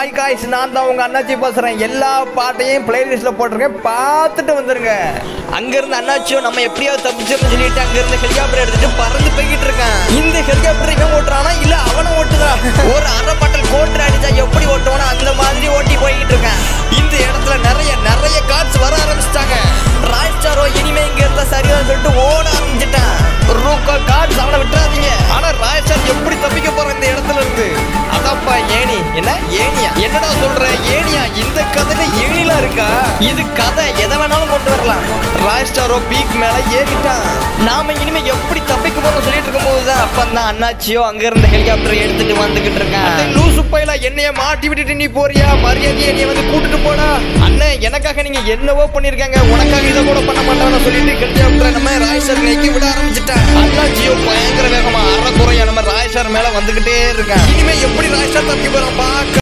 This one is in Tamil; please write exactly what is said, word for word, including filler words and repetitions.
ஹாய் காய்ஸ், நான் தான் உங்க அண்ணாச்சி பேசுறேன். எல்லா பாட்டையும் பிளேலிஸ்ட்ல போட்டிருக்கேன், பார்த்துட்டு வந்துருங்க. அங்கிருந்து அண்ணாச்சியும் நம்ம எப்படியாவது தப்பிச்சோம்னு சொல்லிட்டு அங்கிருந்து ஹெலிகாப்டர் எடுத்துட்டு பறந்து போய்கிட்டு இருக்கான். இந்த ஹெலிகாப்டர் இவன் ஓட்டுறானா இல்ல அவனை ஓட்டுதான்? ஒரு அரை பாட்டல் கோட்டர் அடிச்சா எப்படி ஓட்டுவானோ அந்த மாதிரி ஓட்டி போய்கிட்டு இருக்கான். இந்த இடத்துல நிறைய நிறைய கார்ட்ஸ் வர ஆரம்பிச்சிட்டாங்க. ராய் ஸ்டாரோ இனிமே இங்க இருந்தா சரிதான் சொல்லிட்டு ஓட ஆரம்பிச்சிட்டான். ரூக்கோ கார்ட்ஸ் அவனை விட்டுறாதீங்க. ஆனா ராய் ஸ்டார் எப்படி தப்பிக்க போற இந்த இடத்துல இருந்து? அதாப்பா ஏணி. என்ன ஏணியா? என்னடா சொல்ற ஏணியா? இந்த கதையில ஏணிலாம் இருக்கா? இது கதை, எதை வேணாலும் கொண்டு வரலாம். ராய் ஸ்டாரோ பீக் மேல ஏறிட்டான். நாம இனிமே எப்படி தப்பிக்க போறோம் சொல்லிட்டு இருக்கும் போதுதான் அப்பந்தான் அண்ணாச்சியோ அங்க இருந்த ஹெலிகாப்டர் எடுத்துட்டு வந்துகிட்டு இருக்கான். லூசு பையில என்னைய மாட்டி விட்டுட்டு நீ போறியா? மரியாதையை என்னைய வந்து கூட்டிட்டு போடா. அண்ணன் எனக்காக நீங்க என்னவோ பண்ணிருக்காங்க, உனக்காக இதை கூட பண்ண மாட்டான்னு சொல்லிட்டு ஹெலிகாப்டர் நம்ம ராய் ஸ்டார் நெக்கி விட ஆரம்பிச்சுட்டான். அண்ணாச்சியோ பயங்கர வேகமா அரை குறையா நம்ம ராய் ஸ்டார் மேல வந்துகிட்டே இருக்கான். இனிமே எப்படி ராய் ஸ்டார் தப்பி போறான்?